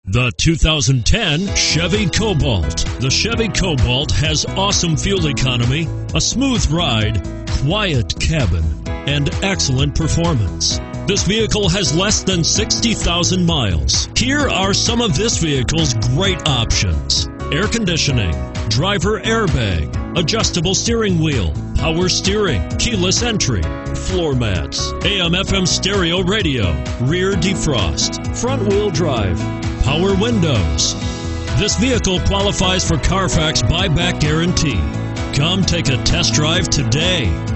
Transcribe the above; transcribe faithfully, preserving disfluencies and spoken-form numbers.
The two thousand ten Chevy Cobalt. The Chevy Cobalt has awesome fuel economy, a smooth ride, quiet cabin, and excellent performance. This vehicle has less than sixty thousand miles. Here are some of this vehicle's great options: air conditioning, driver airbag, adjustable steering wheel, power steering, keyless entry, floor mats, A M F M stereo radio, rear defrost, front wheel drive, power windows. This vehicle qualifies for Carfax buyback guarantee. Come take a test drive today.